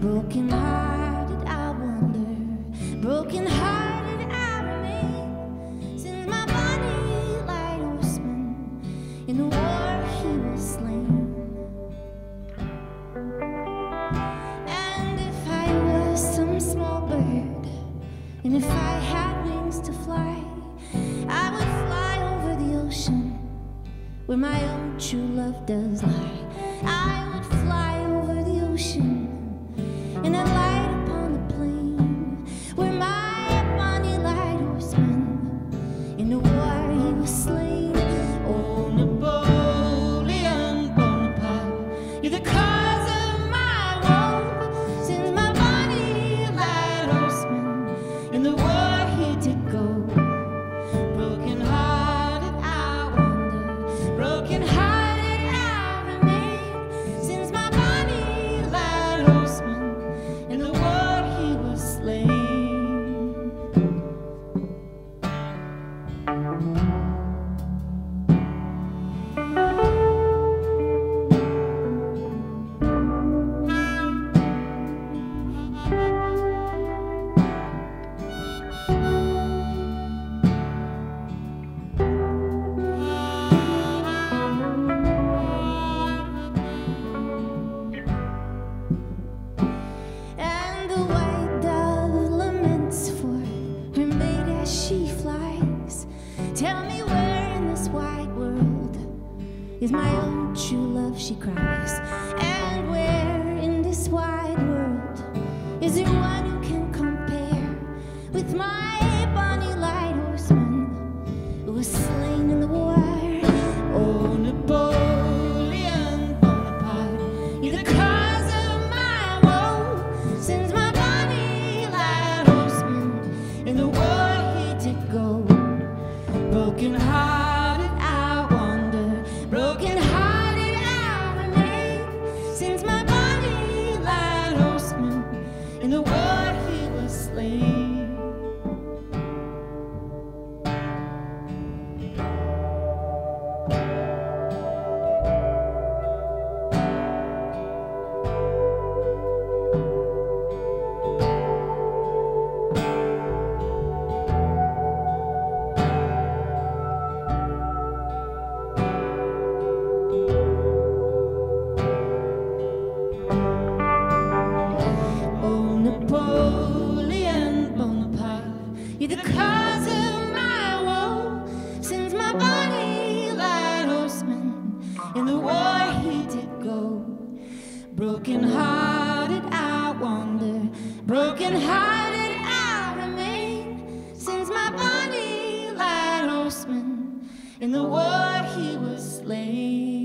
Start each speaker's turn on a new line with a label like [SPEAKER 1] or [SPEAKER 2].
[SPEAKER 1] Broken-hearted I wander, broken-hearted I remain, since my Bonny Light Horseman in the war he was slain. And if I was some small bird, and if I had wings to fly, I would fly over the ocean where my own true love does lie. I would fly over the ocean and I'd light upon the plain where my Bonny Light Horseman in the war he was slain. Oh, Napoleon Bonaparte, you're the cause of my woe, since my Bonny Light Horseman in the war he did go. Broken-hearted I wander, broken-hearted I remain, since my Bonny Light Horseman in the war he was slain. And the white dove laments for her mate as she flies. Tell me where in this wide world is my own true love, she cries. And where in this wide world is there one who can compare with my Bonny Light Horseman who was slain in the war? Oh, Napoleon Bonaparte, you're the cause of my woe, since my Bonny Light Horseman in the war he did go. Broken-hearted I wander, broken-hearted I remain, since my Bonny Light Horseman in the war he was slain. Oh, Napoleon Bonaparte, you're the cause of my woe, since my Bonny Light Horseman in the war he did go. Broken-hearted I wander, broken-hearted I remain, since my Bonny Light Horseman in the war he was slain.